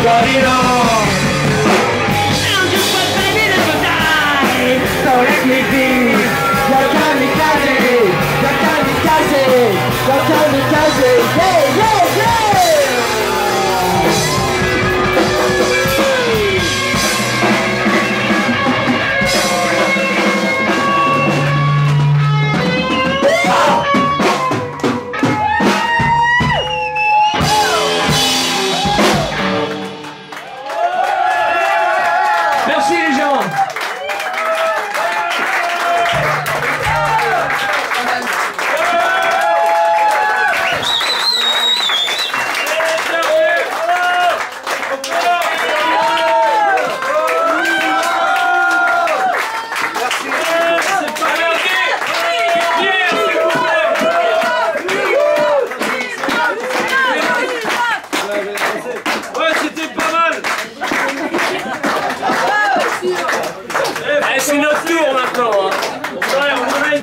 nobody knows. I'm just one baby that will die. So let me be your kamikaze, your kamikaze, your kamikaze. Yeah, yeah, yeah. Merci les gens. Ouais, c'était pas mal. C'est notre tour maintenant.